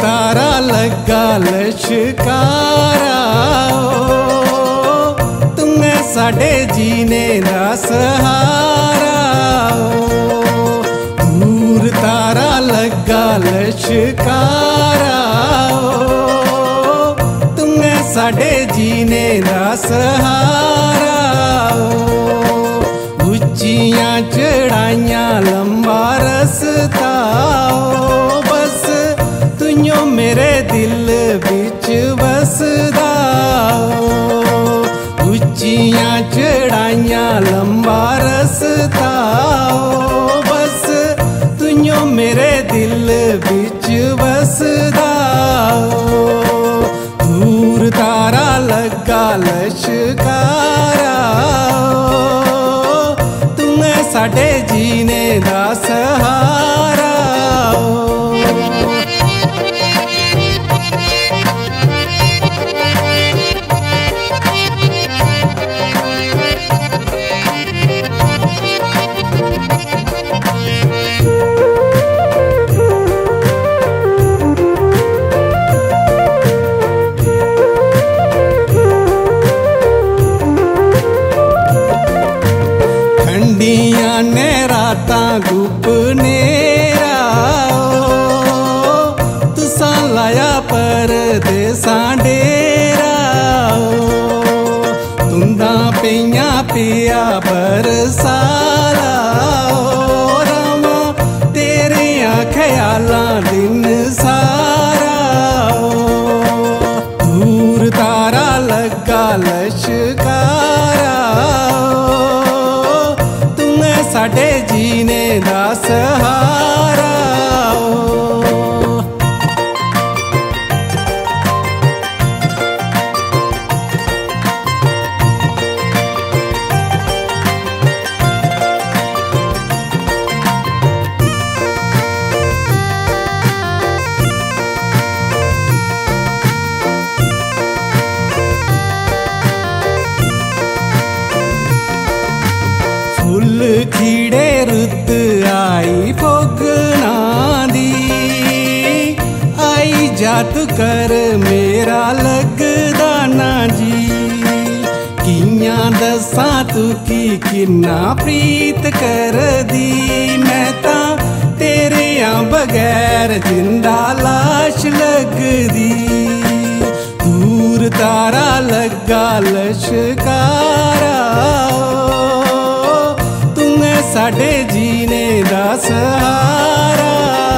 तारा लगा लश्कारा, तुमे साडे जीने दा सहारा। दूर तारा लगा लश्कारा, तुमे साडे जीने दा सहारा। उच्चियां चढ़ाइयां लंबा रस्ता, बस तुइयों मेरे दिल बिच बसदा। उच्चियां चढ़ाइयां लंबा रस्ता, बस तुइयों मेरे दिल बिच बसदा। दूर तारा लगा लश्कारा, तुमे साडे जीने दा सहारा। ठंडियां ने रातां गुपनेरा, तुसा लाया परदेसां डेरा। तुंदा पियां पिया बरसाला, रामा तेरियां ख्यालां दिन सारा। दूर तारा लगा लश्कारा, साडे जीने दा सहारा। फुल खिड़े रुत आई फोगना दी, आई जात कर मेरा लगदा ना जी। कियां दसां तू की किन्ना प्रीत कर दी, मैं तां तेरे बगैर जिंदा लाश लगदी। दूर तारा लगा लश्कारा, साडे जीने दा सहारा।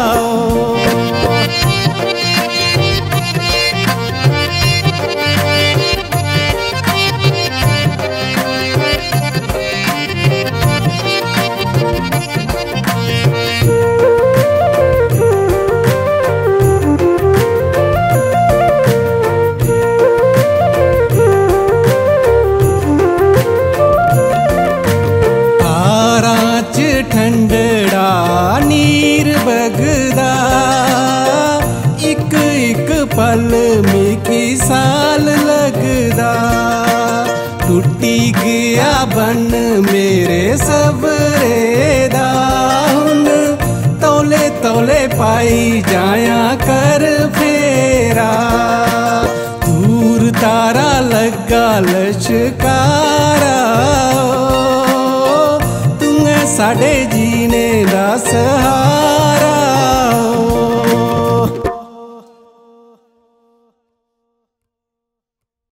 ठंडड़ा नीर बगदा, इक इक पल मिकी साल लगदा। टुटी गया बन मेरे सबरे दा, हुन तौले तौले पाई जाया कर फेरा। दूर तारा लगा लश्कारा, साडे जीने दा सहारा।